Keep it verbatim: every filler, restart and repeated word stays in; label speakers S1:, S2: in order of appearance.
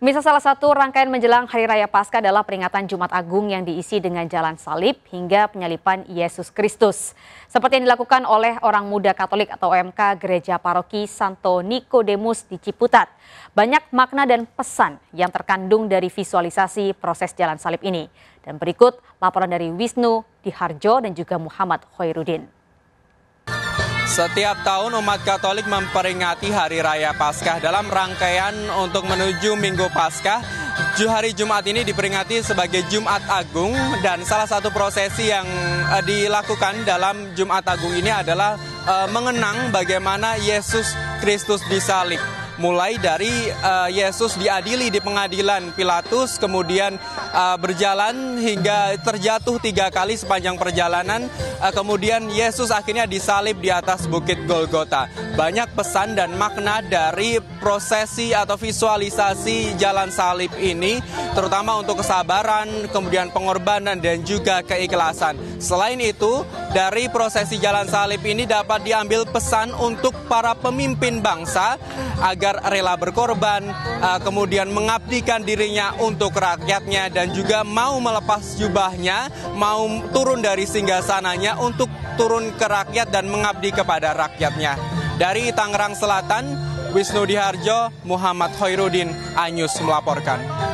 S1: Pemirsa, salah satu rangkaian menjelang Hari Raya Paskah adalah peringatan Jumat Agung yang diisi dengan jalan salib hingga penyaliban Yesus Kristus. Seperti yang dilakukan oleh orang muda Katolik atau O M K Gereja Paroki Santo Nikodemus di Ciputat. Banyak makna dan pesan yang terkandung dari visualisasi proses jalan salib ini. Dan berikut laporan dari Wisnu Diharjo dan juga Muhammad Khairuddin.
S2: Setiap tahun umat Katolik memperingati Hari Raya Paskah dalam rangkaian untuk menuju Minggu Paskah. Hari Jumat ini diperingati sebagai Jumat Agung dan salah satu prosesi yang dilakukan dalam Jumat Agung ini adalah uh, mengenang bagaimana Yesus Kristus disalib. Mulai dari uh, Yesus diadili di pengadilan Pilatus, kemudian uh, berjalan hingga terjatuh tiga kali sepanjang perjalanan, uh, kemudian Yesus akhirnya disalib di atas Bukit Golgota. Banyak pesan dan makna dari prosesi atau visualisasi jalan salib ini, terutama untuk kesabaran, kemudian pengorbanan dan juga keikhlasan. Selain itu, dari prosesi jalan salib ini dapat diambil pesan untuk para pemimpin bangsa agar rela berkorban, kemudian mengabdikan dirinya untuk rakyatnya dan juga mau melepas jubahnya, mau turun dari singgasananya untuk turun ke rakyat dan mengabdi kepada rakyatnya. Dari Tangerang Selatan, Wisnu Diharjo, Muhammad Khairuddin, iNews melaporkan.